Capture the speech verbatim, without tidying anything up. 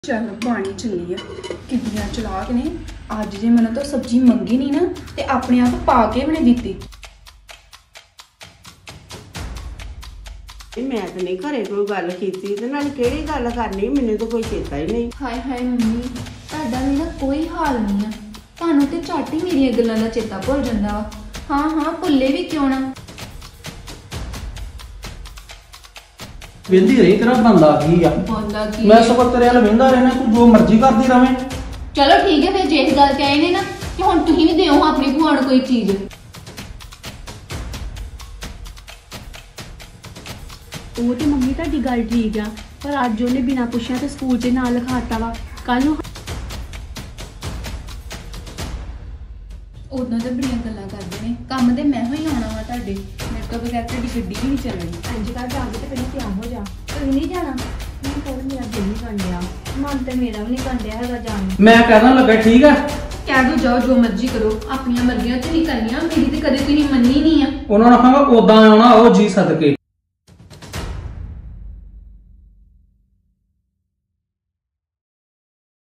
चलो पानी चली है किड्डियां चलाक ने अज जे मैंने तो सब्जी मंगी नहीं ना ते अपने आप पा के भी नहीं दी। मैं तो नहीं घरे कोई गल कीती ते नाल केड़ी गल करनी मैनूं तो कोई चेता ही नहीं। हाय हाय मम्मी तुहाडा भी ना कोई हाल नहीं है, तुहानूं ते झट ही मेरियां गल्लां दा चेता भुल जांदा वा। हाँ हाँ भुल्ले भी क्यों ना। वेंदी रही तेरा बंदा की आ बंदा की मैं सब तेरे हाल वेंदा रहना तू जो मर्जी करदी रवें। चलो ठीक है फिर जिस गल कहे ने ना कि हुण तुसीं भी दिओ अपनी भूआ नूं कोई चीज। वो तो मम्मी तुहाडी गल ठीक आ पर अज उन्हें बिना पुछिया तो स्कूल च ना लिखाता वा कल नूं उदां तो बड़ियां गल्लां करदे ने काम ते मैं ही आउणा वा तुहाडे मेरे तो बगैर तुहाडी गड्डी भी नहीं चलनी। इंज कर जाके ते पहले तैयार हो जा तुसीं नहीं जाना मैं कोल मेरा दिल नहीं कर लिया मन ते मेरा भी नहीं कर लिया हैगा जान नूं। मैं कहना लगा ठीक है कह दो जाओ जो मर्जी करो अपनी मर्जियां ते नहीं करनियां मेरी ते कदे तुसीं मन्नी नहीं है। उन्होंने कहा ओदां आना ओ जी सदके।